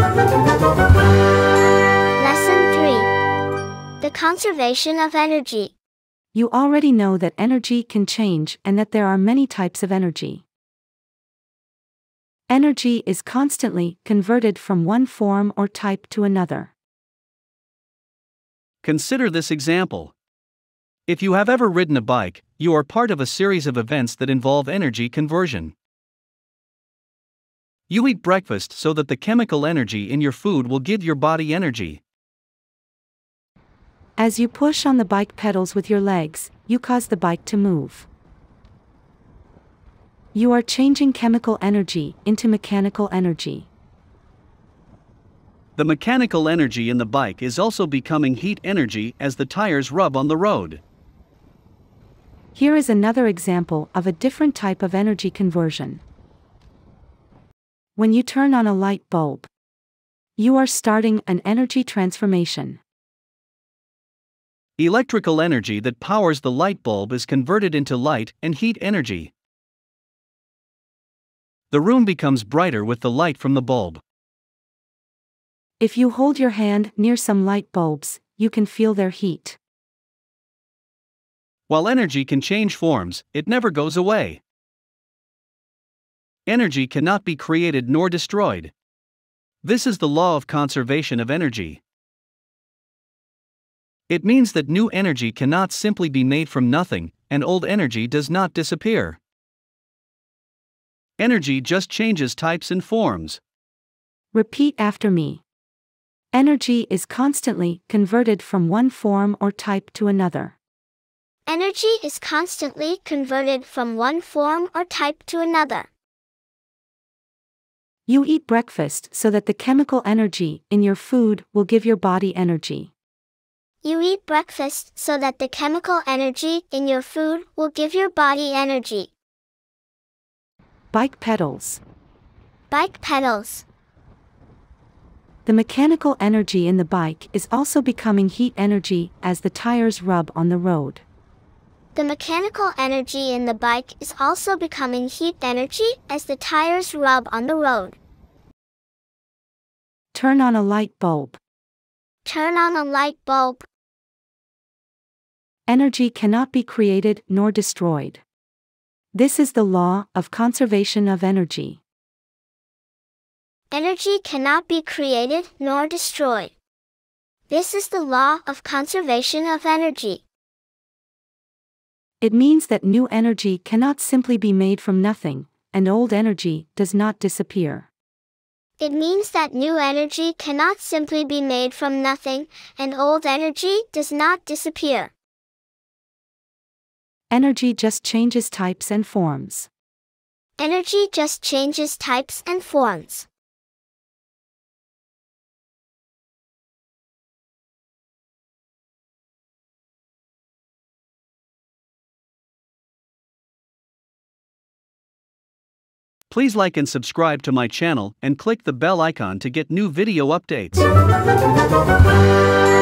Lesson 3. The conservation of energy. You already know that energy can change and that there are many types of energy. Energy is constantly converted from one form or type to another. Consider this example. If you have ever ridden a bike, you are part of a series of events that involve energy conversion. You eat breakfast so that the chemical energy in your food will give your body energy. As you push on the bike pedals with your legs, you cause the bike to move. You are changing chemical energy into mechanical energy. The mechanical energy in the bike is also becoming heat energy as the tires rub on the road. Here is another example of a different type of energy conversion. When you turn on a light bulb, you are starting an energy transformation. Electrical energy that powers the light bulb is converted into light and heat energy. The room becomes brighter with the light from the bulb. If you hold your hand near some light bulbs, you can feel their heat. While energy can change forms, it never goes away. Energy cannot be created nor destroyed. This is the law of conservation of energy. It means that new energy cannot simply be made from nothing, and old energy does not disappear. Energy just changes types and forms. Repeat after me. Energy is constantly converted from one form or type to another. Energy is constantly converted from one form or type to another. You eat breakfast so that the chemical energy in your food will give your body energy. You eat breakfast so that the chemical energy in your food will give your body energy. Bike pedals. Bike pedals. The mechanical energy in the bike is also becoming heat energy as the tires rub on the road. The mechanical energy in the bike is also becoming heat energy as the tires rub on the road. Turn on a light bulb. Turn on a light bulb. Energy cannot be created nor destroyed. This is the law of conservation of energy. Energy cannot be created nor destroyed. This is the law of conservation of energy. It means that new energy cannot simply be made from nothing, and old energy does not disappear. It means that new energy cannot simply be made from nothing, and old energy does not disappear. Energy just changes types and forms. Energy just changes types and forms. Please like and subscribe to my channel and click the bell icon to get new video updates.